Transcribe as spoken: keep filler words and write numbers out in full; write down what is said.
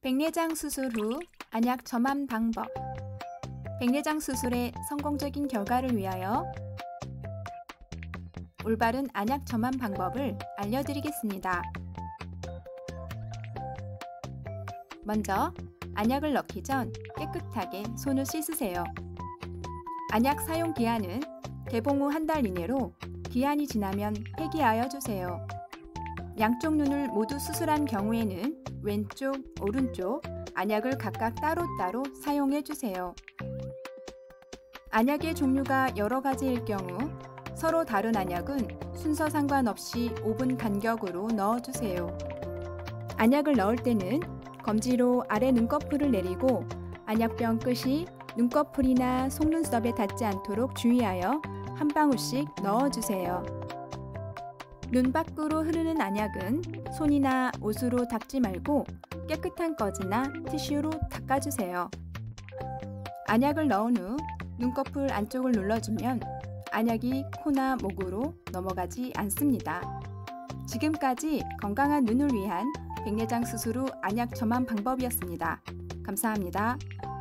백내장 수술 후 안약 점암 방법. 백내장 수술의 성공적인 결과를 위하여 올바른 안약 점암 방법을 알려드리겠습니다. 먼저 안약을 넣기 전 깨끗하게 손을 씻으세요. 안약 사용 기한은 개봉 후 한 달 이내로 기한이 지나면 폐기하여 주세요. 양쪽 눈을 모두 수술한 경우에는 왼쪽, 오른쪽 안약을 각각 따로따로 사용해 주세요. 안약의 종류가 여러 가지일 경우 서로 다른 안약은 순서 상관없이 오 분 간격으로 넣어주세요. 안약을 넣을 때는 검지로 아래 눈꺼풀을 내리고 안약병 끝이 눈꺼풀이나 속눈썹에 닿지 않도록 주의하여 한 방울씩 넣어주세요. 눈 밖으로 흐르는 안약은 손이나 옷으로 닦지 말고 깨끗한 꺼지나 티슈로 닦아주세요. 안약을 넣은 후 눈꺼풀 안쪽을 눌러주면 안약이 코나 목으로 넘어가지 않습니다. 지금까지 건강한 눈을 위한 백내장 수술 후 안약 점암 방법이었습니다. 감사합니다.